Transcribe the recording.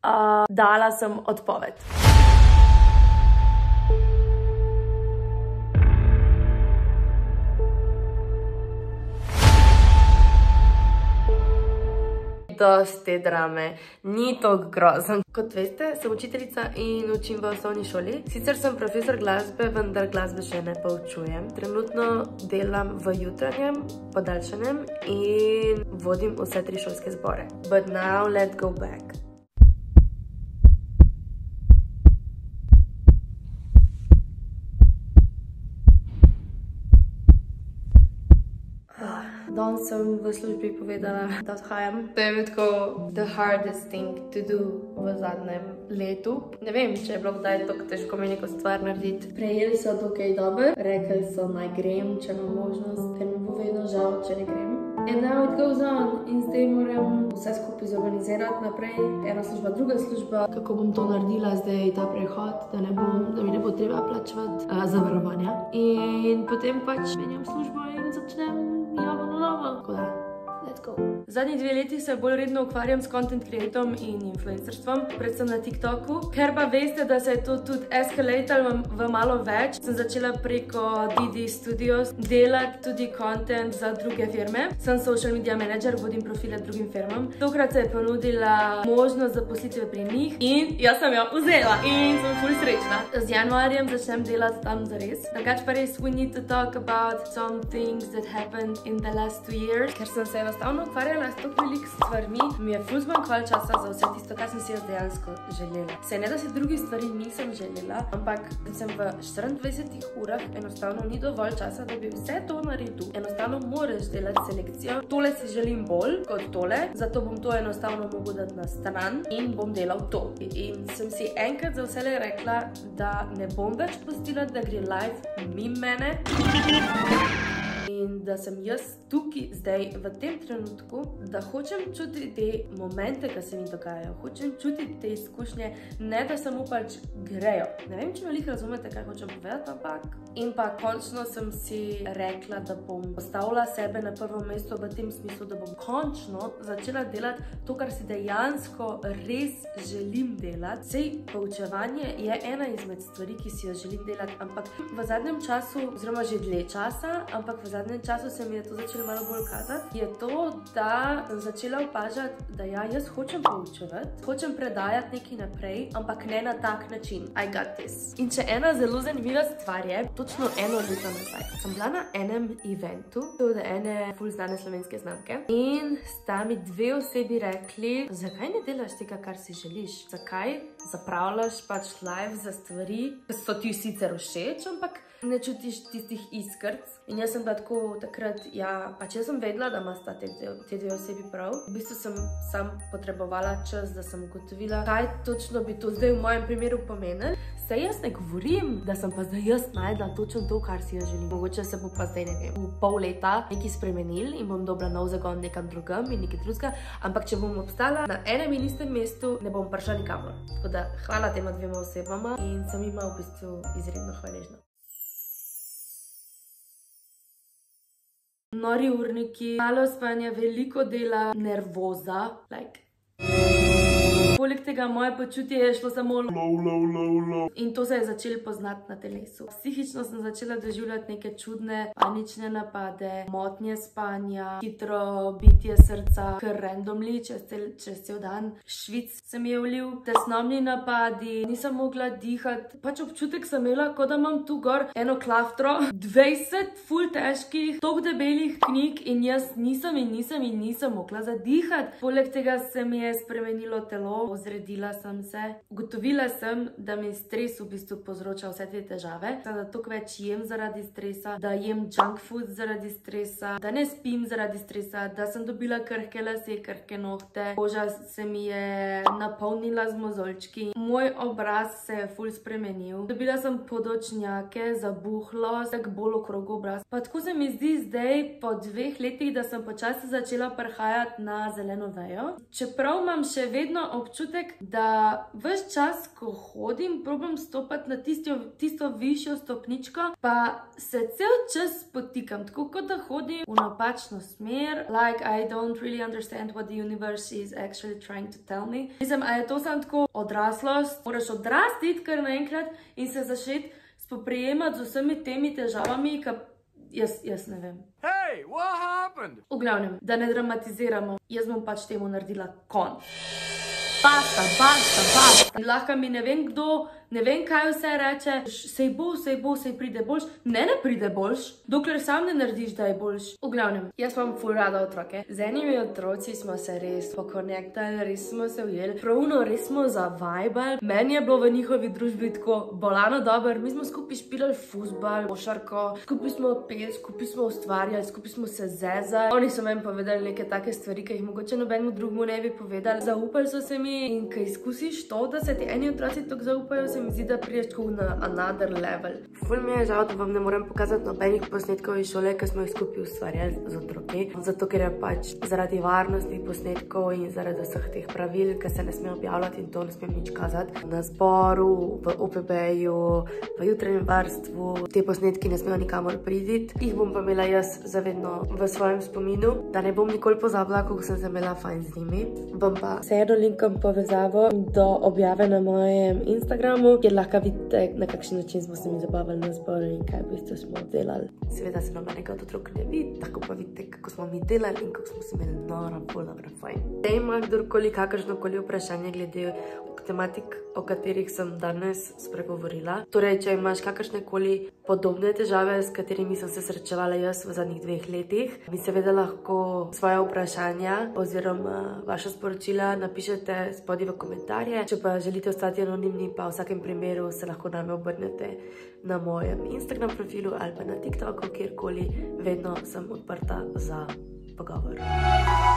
dala sem odpoved. Dosti te drame, ni toliko grozen. Kot veste, sem učiteljica in učim v osnovni šoli. Sicer sem profesor glasbe, vendar glasbe še ne poučujem. Trenutno delam v jutranjem, podaljšanjem in vodim vse 3 šolske zbore. But now let's go back. Danes sem v službi povedala, da odhajam. To je bil tako the hardest thing to do v zadnjem letu. Ne vem, če je bilo kdaj tako težko mi neko stvar narediti. Prejeli so dokaj dobro, rekli so naj grem, če imam možnost, ker mi bo vedno žal, če ne grem. And now it goes on in zdaj moram vse skupaj zorganizirati naprej. Ena služba, druga služba. Kako bom to naredila zdaj, ta prehod, da mi ne bo treba plačevati zavarovanja. In potem pač menjam službo in začnem novo. Tako da, let's go. Zadnji 2 leti se bolj redno ukvarjam s content creatom in influencerstvom, predvsem na TikToku. Ker pa veste, da se je to tudi escalator v malo več, sem začela preko DD Studios delati tudi content za druge firme. Sem social media manager, vodim profile drugim firmam. Tokrat se je ponudila možnost zaposlitve pri njih in jaz sem jo vzela in sem ful srečna. Z januarjem začnem delati tam zares. Drugač pa res, we need to talk about some things that happened in the last 2 years, ker sem se enostavno ukvarjala s toliko veliko stvarmi, mi je ful zmanjkovalo časa za vse tisto, kar sem si jaz dejansko želela. Se ne, da si drugih stvari nisem želela, ampak sem v 24 urah enostavno ni dovolj časa, da bi vse to naredil. Enostavno moraš delati selekcijo. Tole si želim bolj kot tole, zato bom to enostavno mogel dati na stran in bom delal to. In sem si enkrat za vselej rekla, da ne bom več pustila, da gre live mimo mene. In da sem jaz tukaj zdaj v tem trenutku, da hočem čutiti te momente, ki se mi dogajajo. Hočem čutiti te izkušnje, ne da samo pač grejo. Ne vem, če me lih razumete, kaj hočem povedati, ampak. In pa končno sem si rekla, da bom postavila sebe na prvo mesto v tem smislu, da bom končno začela delati to, kar si dejansko res želim delati. Sej poučevanje je ena izmed stvari, ki si jo želim delati, ampak v zadnjem času, oziroma že dlje časa, ampak v zadnjem času se mi je to začelo malo bolj kazati, je to, da sem začela opažati, da ja, jaz hočem poučevati, hočem predajati nekaj naprej, ampak ne na tak način. I got this. In če ena zelo zanimiva stvar je, točno 1 leto nazaj, sem bila na enem eventu, od ene ful znane slovenske znamke, in sta mi 2 osebi rekli, zakaj ne delaš tega, kar si želiš? Zakaj zapravljaš pač live za stvari, ki so ti sicer všeč, ampak ne čutiš tistih iskrc. In jaz sem bila tako takrat, ja, pač jaz sem vedela, da ima sta te 2 osebi prav. V bistvu sem sam potrebovala čas, da sem ugotovila, kaj točno bi to zdaj v mojem primeru pomenilo. Saj jaz ne govorim, da sem pa zdaj jaz najdla točno to, kar si jo želim. Mogoče se bo pa zdaj, ne vem, v pol leta nekaj spremenil in bom dobila nov zagon nekam drugam in nekaj drugega, ampak če bom obstala na enem in istem mestu, ne bom prišla nikamor. Tako da hvala tema 2 osebama in sem jima v bistvu izredno hvaležna. Nori urniki, malo spanja, veliko dela, nervoza, Poleg tega moje počutje je šlo samo low. In to se je začelo poznati na telesu. Psihično sem začela doživljati neke čudne panične napade, motnje spanja, hitro bitje srca, kar randomly čez cel dan. Švic se mi je ulil, tesnobni napadi, nisem mogla dihati. Pač občutek sem imela, kot da imam tu gor eno klaftro, 20 ful težkih, toliko debelih knjig in jaz nisem mogla zadihati. Poleg tega se mi je spremenilo telo, ozredila sem se. Ugotovila sem, da mi stres v bistvu povzroča vse te težave, da toliko več jem zaradi stresa, da jem junk food zaradi stresa, da ne spim zaradi stresa, da sem dobila krhke lase, krhke nohte, koža se mi je napolnila z mozolčki, moj obraz se je ful spremenil, dobila sem podočnjake, zabuhlost, tak bolj okrog obraz. Pa tako se mi zdi zdaj po 2 letih, da sem počasi začela prehajati na zeleno vejo. Čeprav imam še vedno občutek, občutek, da ves čas, ko hodim, probam stopati na tisto višjo stopničko, pa se cel čas potikam, tako kot da hodim v napačno smer. Like, I don't really understand what the universe is actually trying to tell me. Mislim, a je to samo tako odraslost? Moraš odrastiti kar naenkrat in se začeti spoprijemati z vsemi temi težavami, ki jaz ne vem. Hey, what happened? V glavnem, da ne dramatiziramo, jaz bom pač temu naredila konc. Basta. Lahko mi ne vem kdo, ne vem kaj vse reče, sej pride boljš. Ne pride boljš, dokler sam ne narediš, da je boljš. V glavnem, jaz imam ful rada otroke. Z enimi otroci smo se res pokonektali, res smo se ujeli. Pravno res smo zavibali. Meni je bilo v njihovi družbi tako bolano dober. Mi smo skupaj špilali fuzbal, košarko, skupaj smo peli, skupaj smo ustvarjali, skupaj smo se zezali. Oni so meni povedali neke take stvari, ki jih mogoče nobenemu drugemu ne bi povedali. Zaupali so se mi in ko izkusiš to, da se ti eni otroci tako zaupajo, se mi zdi, da priješ tako na another level. Ful mi je žal, da vam ne morem pokazati nobenih posnetkov iz šole, ki smo jih skupaj ustvarjali z otroki. Zato, ker je pač zaradi varnosti posnetkov in zaradi vseh teh pravil, ki se ne sme objavljati in to ne smem nič kazati. Na zboru, v OPB-ju, v jutranjem varstvu, te posnetki ne smejo nikamor priditi. Jih bom pa imela jaz zavedno v svojem spominu, da ne bom nikoli pozabila, kako sem se imela fajn z njimi. Bom pa vseeno linkam povezavo do objave na mojem Instagramu, kjer lahko vidite, na kakšen način smo se mi zabavali na zboru in kaj v bistvu smo delali. Seveda se nobenega od otrok ne vidi, tako pa vidite, kako smo mi delali in kako smo se imeli noro, dobro, fajn. Če ima kdorkoli kakršnokoli vprašanje glede tematik, o katerih sem danes spregovorila. Torej, če imaš kakršnekoli podobne težave, s katerimi sem se srečevala jaz v zadnjih 2 letih, mi seveda lahko svoje vprašanja oziroma vaša sporočila napišete spodaj v komentarje. Če pa želite ostati anonimni, pa v vsakem primeru se lahko name obrnete na mojem Instagram profilu ali pa na TikToku, kjerkoli, vedno sem odprta za pogovor.